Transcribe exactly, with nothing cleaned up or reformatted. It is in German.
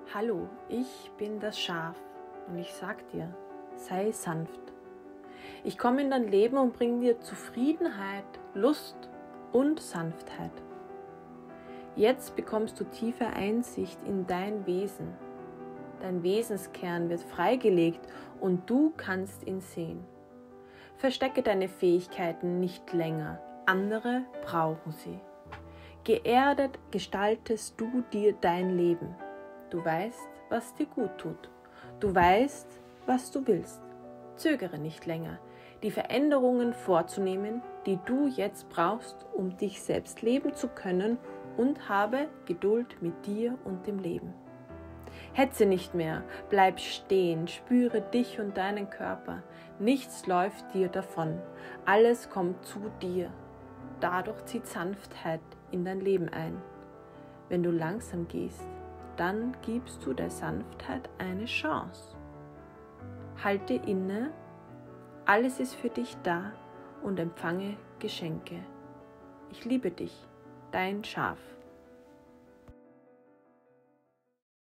Hallo, ich bin das Schaf und ich sag dir, sei sanft. Ich komme in dein Leben und bringe dir Zufriedenheit, Lust und Sanftheit. Jetzt bekommst du tiefe Einsicht in dein Wesen. Dein Wesenskern wird freigelegt und du kannst ihn sehen. Verstecke deine Fähigkeiten nicht länger, andere brauchen sie. Geerdet gestaltest du dir dein Leben. Du weißt, was dir gut tut. Du weißt, was du willst. Zögere nicht länger, die Veränderungen vorzunehmen, die du jetzt brauchst, um dich selbst leben zu können, und habe Geduld mit dir und dem Leben. Hetze nicht mehr, bleib stehen, spüre dich und deinen Körper. Nichts läuft dir davon, alles kommt zu dir. Dadurch zieht Sanftheit in dein Leben ein. Wenn du langsam gehst, dann gibst du der Sanftheit eine Chance. Halte inne, alles ist für dich da und empfange Geschenke. Ich liebe dich, dein Schaf.